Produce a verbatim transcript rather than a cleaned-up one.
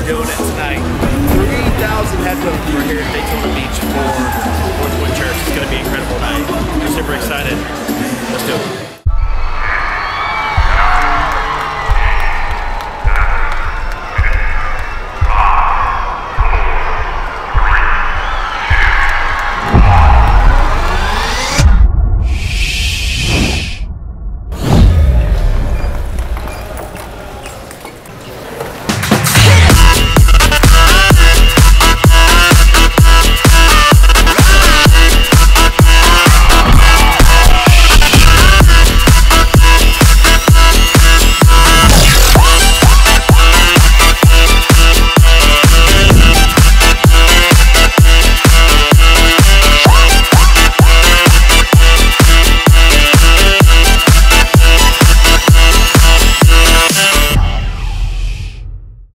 doing it tonight. three thousand headphones we're here at Daytona Beach for Northwood Church. It's going to be an incredible night. I'm super excited. Let's do it.